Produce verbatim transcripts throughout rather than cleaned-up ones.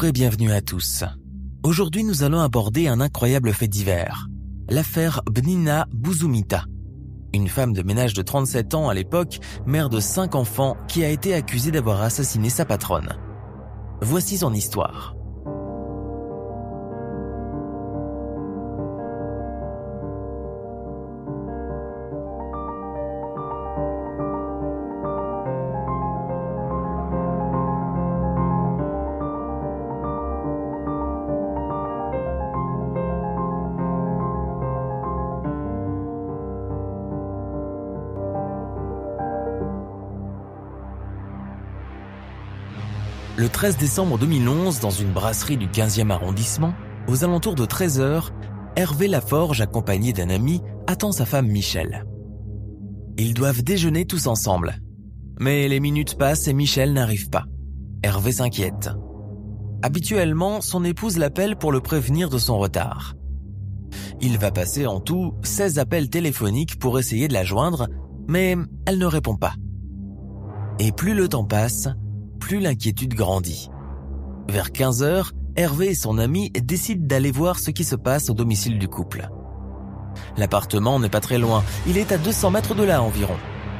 Bonjour et bienvenue à tous. Aujourd'hui, nous allons aborder un incroyable fait divers. L'affaire Pnina Buzumita. Une femme de ménage de trente-sept ans à l'époque, mère de cinq enfants, qui a été accusée d'avoir assassiné sa patronne. Voici son histoire. Le treize décembre deux mille onze, dans une brasserie du quinzième arrondissement, aux alentours de treize heures, Hervé Laforge, accompagné d'un ami, attend sa femme Michel. Ils doivent déjeuner tous ensemble. Mais les minutes passent et Michel n'arrive pas. Hervé s'inquiète. Habituellement, son épouse l'appelle pour le prévenir de son retard. Il va passer en tout seize appels téléphoniques pour essayer de la joindre, mais elle ne répond pas. Et plus le temps passe, plus l'inquiétude grandit. Vers quinze heures, Hervé et son ami décident d'aller voir ce qui se passe au domicile du couple. L'appartement n'est pas très loin, il est à deux cents mètres de là environ.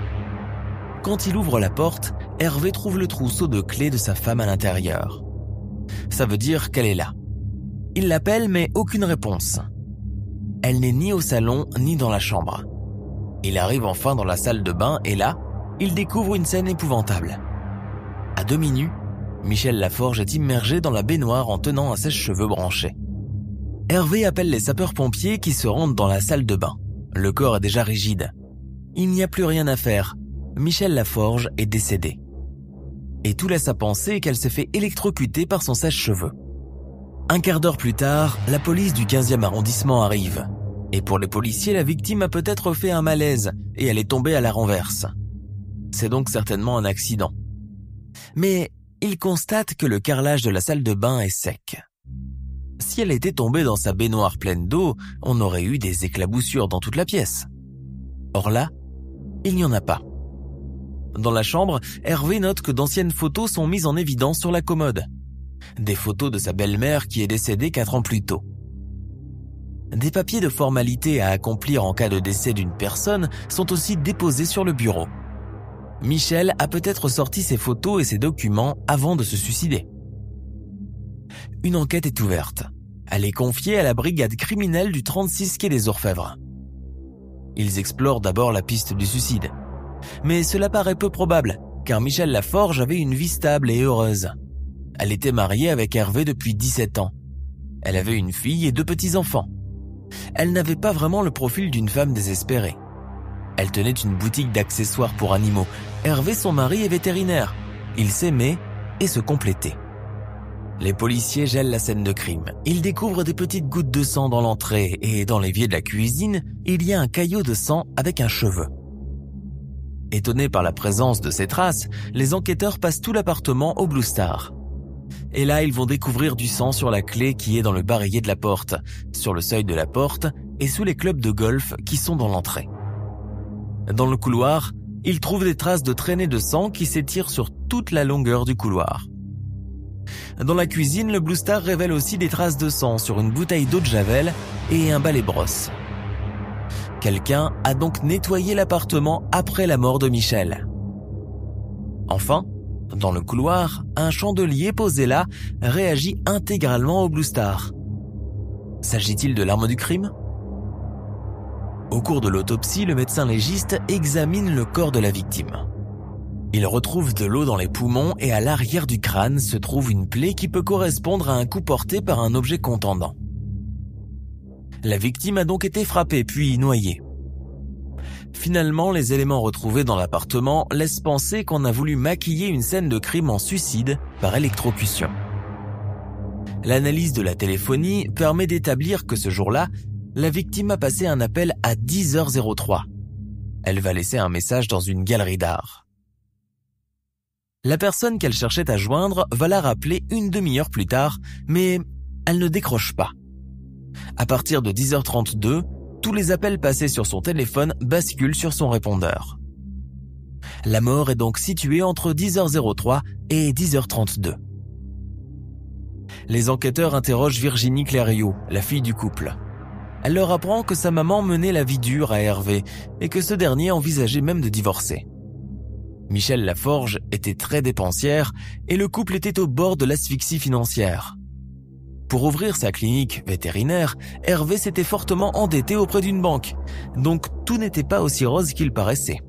Quand il ouvre la porte, Hervé trouve le trousseau de clés de sa femme à l'intérieur. Ça veut dire qu'elle est là. Il l'appelle mais aucune réponse. Elle n'est ni au salon ni dans la chambre. Il arrive enfin dans la salle de bain et là, il découvre une scène épouvantable. À demi nu, Michel Laforge est immergé dans la baignoire en tenant un sèche-cheveux branché. Hervé appelle les sapeurs-pompiers qui se rendent dans la salle de bain. Le corps est déjà rigide. Il n'y a plus rien à faire. Michel Laforge est décédé. Et tout laisse à penser qu'elle s'est fait électrocuter par son sèche-cheveux. Un quart d'heure plus tard, la police du quinzième arrondissement arrive. Et pour les policiers, la victime a peut-être fait un malaise et elle est tombée à la renverse. C'est donc certainement un accident. Mais il constate que le carrelage de la salle de bain est sec. Si elle était tombée dans sa baignoire pleine d'eau, on aurait eu des éclaboussures dans toute la pièce. Or là, il n'y en a pas. Dans la chambre, Hervé note que d'anciennes photos sont mises en évidence sur la commode. Des photos de sa belle-mère qui est décédée quatre ans plus tôt. Des papiers de formalité à accomplir en cas de décès d'une personne sont aussi déposés sur le bureau. Michel a peut-être sorti ses photos et ses documents avant de se suicider. Une enquête est ouverte. Elle est confiée à la brigade criminelle du trente-six quai des Orfèvres. Ils explorent d'abord la piste du suicide. Mais cela paraît peu probable, car Michel Laforge avait une vie stable et heureuse. Elle était mariée avec Hervé depuis dix-sept ans. Elle avait une fille et deux petits-enfants. Elle n'avait pas vraiment le profil d'une femme désespérée. Elle tenait une boutique d'accessoires pour animaux. Hervé, son mari, est vétérinaire. Ils s'aimaient et se complétaient. Les policiers gèlent la scène de crime. Ils découvrent des petites gouttes de sang dans l'entrée et dans l'évier de la cuisine, il y a un caillot de sang avec un cheveu. Étonnés par la présence de ces traces, les enquêteurs passent tout l'appartement au Blue Star. Et là, ils vont découvrir du sang sur la clé qui est dans le barillet de la porte, sur le seuil de la porte et sous les clubs de golf qui sont dans l'entrée. Dans le couloir, ils trouvent des traces de traînées de sang qui s'étirent sur toute la longueur du couloir. Dans la cuisine, le Blue Star révèle aussi des traces de sang sur une bouteille d'eau de Javel et un balai-brosse. Quelqu'un a donc nettoyé l'appartement après la mort de Michel. Enfin, dans le couloir, un chandelier posé là réagit intégralement au Blue Star. S'agit-il de l'arme du crime ? Au cours de l'autopsie, le médecin légiste examine le corps de la victime. Il retrouve de l'eau dans les poumons et à l'arrière du crâne se trouve une plaie qui peut correspondre à un coup porté par un objet contendant. La victime a donc été frappée puis noyée. Finalement, les éléments retrouvés dans l'appartement laissent penser qu'on a voulu maquiller une scène de crime en suicide par électrocution. L'analyse de la téléphonie permet d'établir que ce jour-là, la victime a passé un appel à dix heures trois. Elle va laisser un message dans une galerie d'art. La personne qu'elle cherchait à joindre va la rappeler une demi-heure plus tard, mais elle ne décroche pas. À partir de dix heures trente-deux, tous les appels passés sur son téléphone basculent sur son répondeur. La mort est donc située entre dix heures trois et dix heures trente-deux. Les enquêteurs interrogent Virginie Clériot, la fille du couple. Elle leur apprend que sa maman menait la vie dure à Hervé et que ce dernier envisageait même de divorcer. Michel Laforge était très dépensière et le couple était au bord de l'asphyxie financière. Pour ouvrir sa clinique vétérinaire, Hervé s'était fortement endetté auprès d'une banque, donc tout n'était pas aussi rose qu'il paraissait.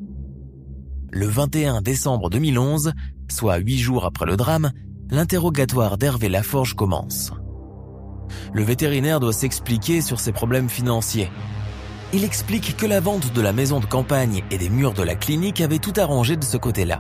Le vingt et un décembre deux mille onze, soit huit jours après le drame, l'interrogatoire d'Hervé Laforge commence. Le vétérinaire doit s'expliquer sur ses problèmes financiers. Il explique que la vente de la maison de campagne et des murs de la clinique avait tout arrangé de ce côté-là.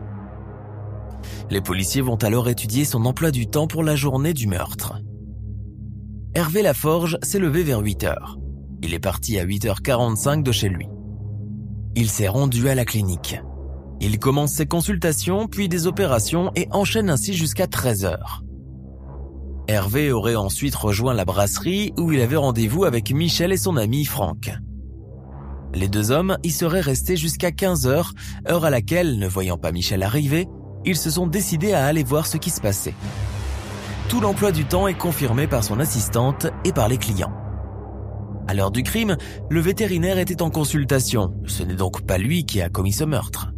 Les policiers vont alors étudier son emploi du temps pour la journée du meurtre. Hervé Laforge s'est levé vers huit heures. Il est parti à huit heures quarante-cinq de chez lui. Il s'est rendu à la clinique. Il commence ses consultations, puis des opérations et enchaîne ainsi jusqu'à treize heures. Hervé aurait ensuite rejoint la brasserie où il avait rendez-vous avec Michel et son ami Franck. Les deux hommes y seraient restés jusqu'à quinze heures, heure à laquelle, ne voyant pas Michel arriver, ils se sont décidés à aller voir ce qui se passait. Tout l'emploi du temps est confirmé par son assistante et par les clients. À l'heure du crime, le vétérinaire était en consultation, ce n'est donc pas lui qui a commis ce meurtre.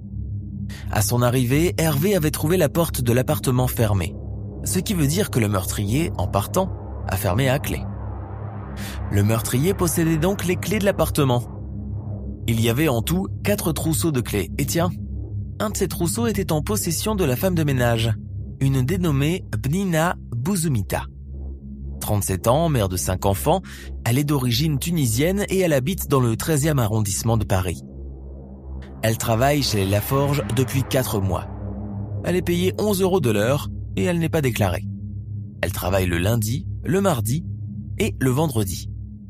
À son arrivée, Hervé avait trouvé la porte de l'appartement fermée, ce qui veut dire que le meurtrier, en partant, a fermé à clé. Le meurtrier possédait donc les clés de l'appartement. Il y avait en tout quatre trousseaux de clés, et tiens, un de ces trousseaux était en possession de la femme de ménage, une dénommée Pnina Bouzoumita. trente-sept ans, mère de cinq enfants, elle est d'origine tunisienne et elle habite dans le treizième arrondissement de Paris. Elle travaille chez les Laforge depuis quatre mois. Elle est payée onze euros de l'heure et elle n'est pas déclarée. Elle travaille le lundi, le mardi et le vendredi.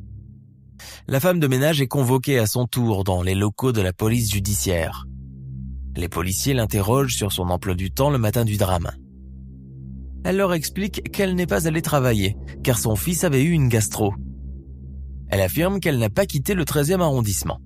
La femme de ménage est convoquée à son tour dans les locaux de la police judiciaire. Les policiers l'interrogent sur son emploi du temps le matin du drame. Elle leur explique qu'elle n'est pas allée travailler, car son fils avait eu une gastro. Elle affirme qu'elle n'a pas quitté le treizième arrondissement.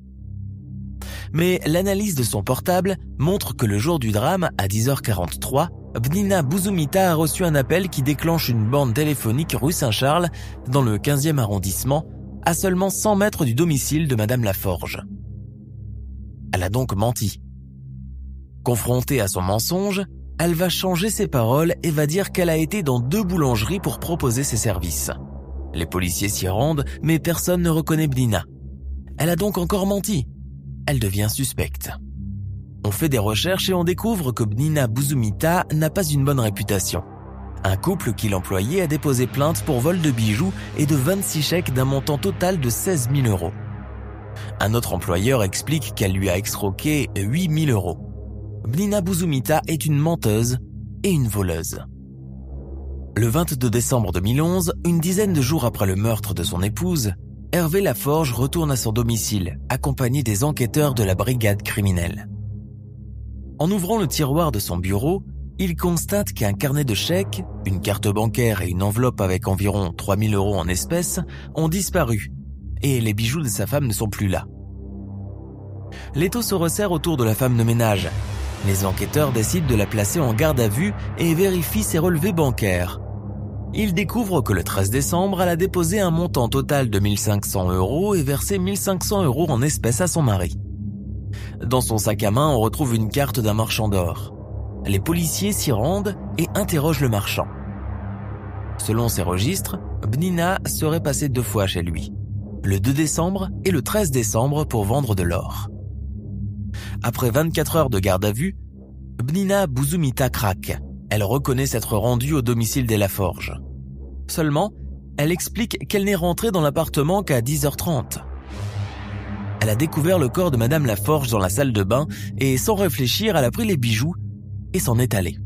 Mais l'analyse de son portable montre que le jour du drame, à dix heures quarante-trois, Pnina Bouzoumita a reçu un appel qui déclenche une borne téléphonique rue Saint-Charles, dans le quinzième arrondissement, à seulement cent mètres du domicile de Madame Laforge. Elle a donc menti. Confrontée à son mensonge, elle va changer ses paroles et va dire qu'elle a été dans deux boulangeries pour proposer ses services. Les policiers s'y rendent, mais personne ne reconnaît Pnina. Elle a donc encore menti. Elle devient suspecte. On fait des recherches et on découvre que Pnina Bouzoumita n'a pas une bonne réputation. Un couple qui l'employait a déposé plainte pour vol de bijoux et de vingt-six chèques d'un montant total de seize mille euros. Un autre employeur explique qu'elle lui a escroqué huit mille euros. Pnina Bouzoumita est une menteuse et une voleuse. Le vingt-deux décembre deux mille onze, une dizaine de jours après le meurtre de son épouse, Hervé Laforge retourne à son domicile, accompagné des enquêteurs de la brigade criminelle. En ouvrant le tiroir de son bureau, il constate qu'un carnet de chèques, une carte bancaire et une enveloppe avec environ trois mille euros en espèces ont disparu, et les bijoux de sa femme ne sont plus là. L'étau se resserre autour de la femme de ménage. Les enquêteurs décident de la placer en garde à vue et vérifient ses relevés bancaires. Ils découvrent que le treize décembre, elle a déposé un montant total de mille cinq cents euros et versé mille cinq cents euros en espèces à son mari. Dans son sac à main, on retrouve une carte d'un marchand d'or. Les policiers s'y rendent et interrogent le marchand. Selon ses registres, Pnina serait passée deux fois chez lui, le deux décembre et le treize décembre pour vendre de l'or. Après vingt-quatre heures de garde à vue, Pnina Bouzoumita craque. Elle reconnaît s'être rendue au domicile des Laforge. Seulement, elle explique qu'elle n'est rentrée dans l'appartement qu'à dix heures trente. Elle a découvert le corps de Madame Laforge dans la salle de bain et sans réfléchir, elle a pris les bijoux et s'en est allée.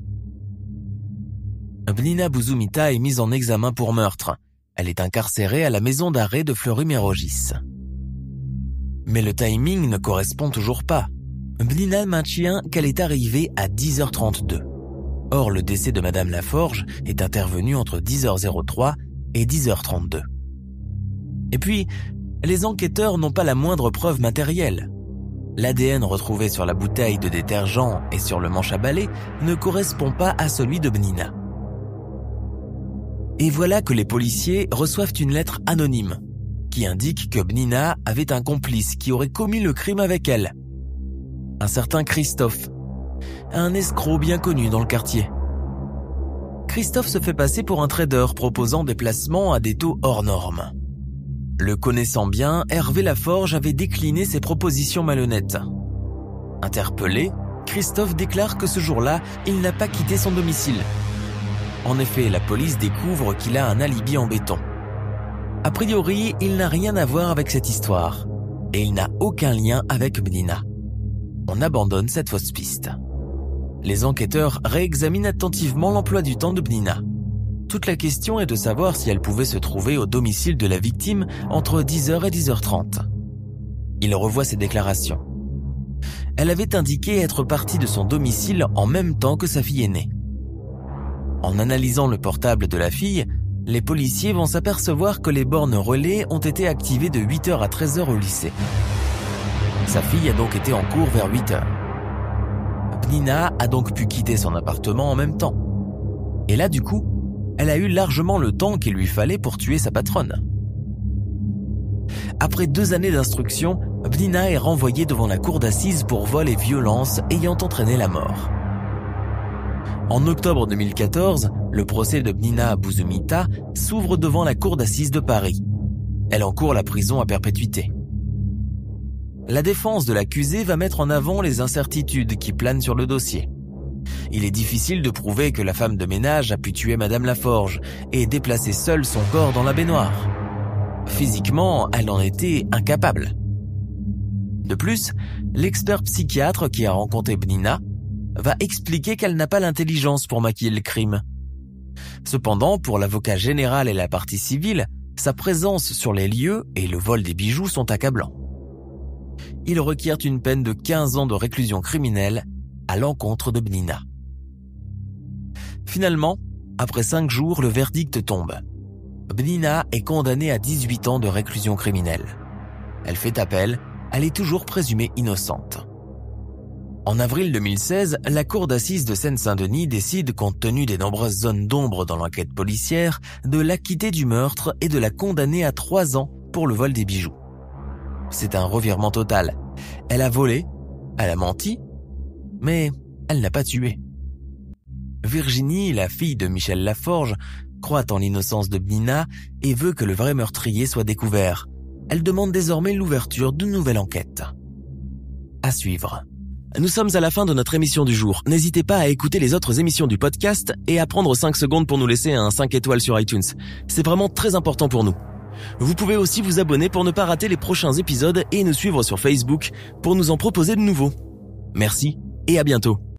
Pnina Bouzoumita est mise en examen pour meurtre. Elle est incarcérée à la maison d'arrêt de Fleury-Mérogis. Mais le timing ne correspond toujours pas. Pnina maintient qu'elle est arrivée à dix heures trente-deux. Or, le décès de Madame Laforge est intervenu entre dix heures trois et dix heures trente-deux. Et puis, les enquêteurs n'ont pas la moindre preuve matérielle. L'A D N retrouvé sur la bouteille de détergent et sur le manche à balai ne correspond pas à celui de Pnina. Et voilà que les policiers reçoivent une lettre anonyme qui indique que Pnina avait un complice qui aurait commis le crime avec elle. Un certain Christophe, un escroc bien connu dans le quartier. Christophe se fait passer pour un trader proposant des placements à des taux hors normes. Le connaissant bien, Hervé Laforge avait décliné ses propositions malhonnêtes. Interpellé, Christophe déclare que ce jour-là, il n'a pas quitté son domicile. En effet, la police découvre qu'il a un alibi en béton. A priori, il n'a rien à voir avec cette histoire, et il n'a aucun lien avec Pnina. On abandonne cette fausse piste. Les enquêteurs réexaminent attentivement l'emploi du temps de Pnina. Toute la question est de savoir si elle pouvait se trouver au domicile de la victime entre dix heures et dix heures trente. Il revoit ses déclarations. Elle avait indiqué être partie de son domicile en même temps que sa fille aînée. En analysant le portable de la fille, les policiers vont s'apercevoir que les bornes relais ont été activées de huit heures à treize heures au lycée. Sa fille a donc été en cours vers huit heures. Pnina a donc pu quitter son appartement en même temps. Et là, du coup, elle a eu largement le temps qu'il lui fallait pour tuer sa patronne. Après deux années d'instruction, Pnina est renvoyée devant la cour d'assises pour vol et violence ayant entraîné la mort. En octobre deux mille quatorze, le procès de Pnina Bouzoumita s'ouvre devant la cour d'assises de Paris. Elle encourt la prison à perpétuité. La défense de l'accusé va mettre en avant les incertitudes qui planent sur le dossier. Il est difficile de prouver que la femme de ménage a pu tuer Madame Laforge et déplacer seule son corps dans la baignoire. Physiquement, elle en était incapable. De plus, l'expert psychiatre qui a rencontré Pnina va expliquer qu'elle n'a pas l'intelligence pour maquiller le crime. Cependant, pour l'avocat général et la partie civile, sa présence sur les lieux et le vol des bijoux sont accablants. Il requiert une peine de quinze ans de réclusion criminelle à l'encontre de Pnina. Finalement, après cinq jours, le verdict tombe. Pnina est condamnée à dix-huit ans de réclusion criminelle. Elle fait appel, elle est toujours présumée innocente. En avril deux mille seize, la cour d'assises de Seine-Saint-Denis décide, compte tenu des nombreuses zones d'ombre dans l'enquête policière, de l'acquitter du meurtre et de la condamner à trois ans pour le vol des bijoux. C'est un revirement total. Elle a volé, elle a menti, mais elle n'a pas tué. Virginie, la fille de Michel Laforge, croit en l'innocence de Pnina et veut que le vrai meurtrier soit découvert. Elle demande désormais l'ouverture d'une nouvelle enquête. À suivre. Nous sommes à la fin de notre émission du jour. N'hésitez pas à écouter les autres émissions du podcast et à prendre cinq secondes pour nous laisser un cinq étoiles sur iTunes. C'est vraiment très important pour nous. Vous pouvez aussi vous abonner pour ne pas rater les prochains épisodes et nous suivre sur Facebook pour nous en proposer de nouveaux. Merci et à bientôt.